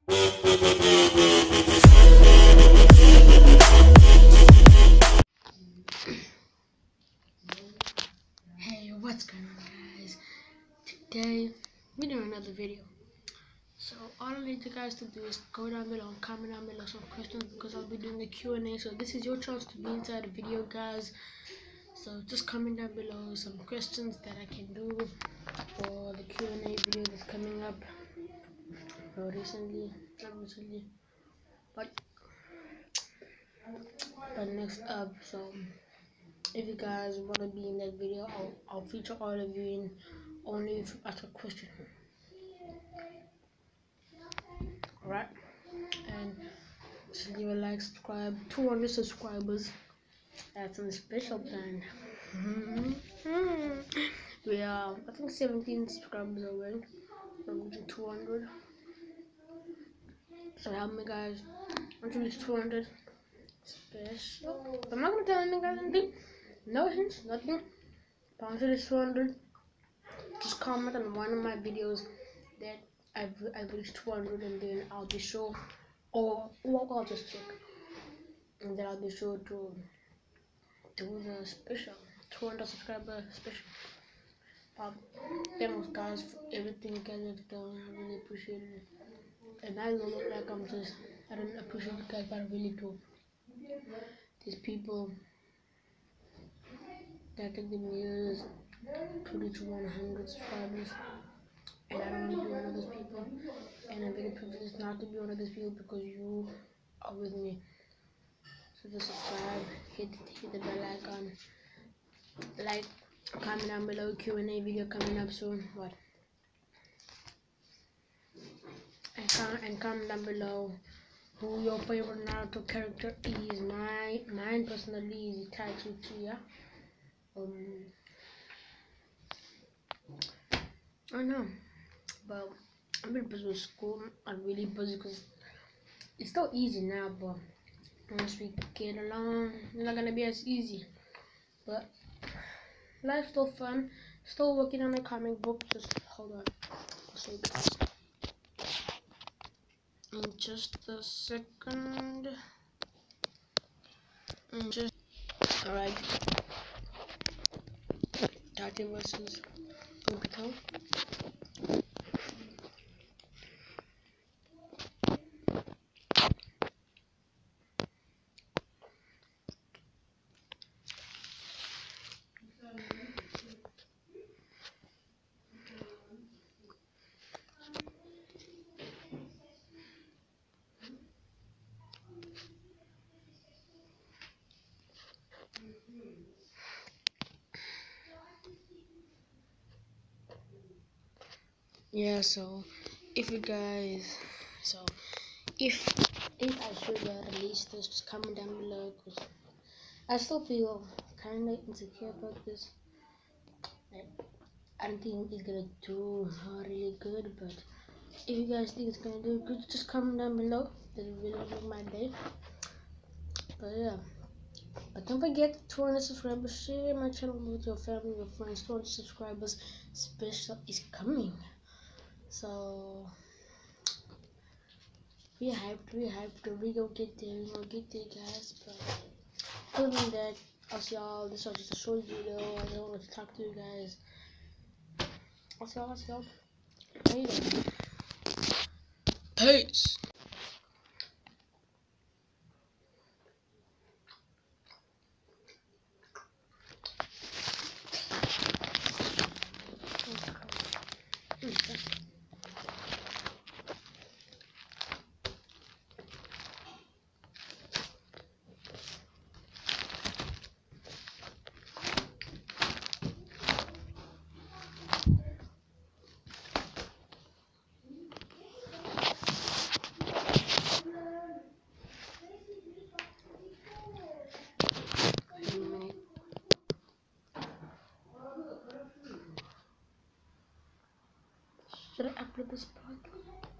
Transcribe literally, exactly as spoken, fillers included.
Hey, what's going on, guys? Today we're doing another video. So all I need you guys to do is go down below and comment down below some questions, because I'll be doing a Q and A. So this is your chance to be inside the video, guys. So just comment down below some questions that I can do for the Q and A video that's coming up. Or recently, not recently, but but next up. So if you guys want to be in that video, I'll, I'll feature all of you in only if you ask a question. Alright, and just leave a like, subscribe. Two hundred subscribers, that's on a special plan. We are, I think, seventeen subscribers away from two hundred. So help me, guys. Until it's two hundred special. I'm not gonna tell any guys anything. No hints, nothing. But until it's two hundred, just comment on one of my videos that I've I've reached two hundred, and then I'll be sure, or or I'll just check, and then I'll be sure to do the special two hundred subscriber special. Um, thanks, guys, for everything you guys have done. I really appreciate it. And I don't look like I'm just, I don't appreciate you guys, but I really do. These people that take them years to reach one hundred subscribers, and I don't want to be one of those people. And I'm very privileged not to be one of those people because you are with me. So just subscribe, hit, hit the bell icon, like, comment down below. Q and A video coming up soon. What? And comment and comment down below who your favorite Naruto character is. My mine personally is Itachi Uchiha. Um, I don't know, but I'm really busy with school. I'm really busy because it's still easy now, but once we get along, it's not gonna be as easy. But life's still fun. Still working on a comic book. Just hold on. I'll show you guys in just a second. In just alright. Itachi versus Obito. Yeah, so if you guys, so if if I should uh, release this, just comment down below, because I still feel kind of insecure about this. Like, I don't think it's gonna do uh, really good, but if you guys think it's gonna do good, just comment down below. That will really make my day. But yeah, but don't forget, two hundred subscribers. Share my channel with your family, your friends. two hundred subscribers special is coming. So we hyped, we hyped, we gonna get there, we gonna get there, guys. But other than that, I'll see y'all. This was just a short video. I just wanted to talk to you guys. I'll see y'all, I'll see y'all later. Peace. Should I upload this part?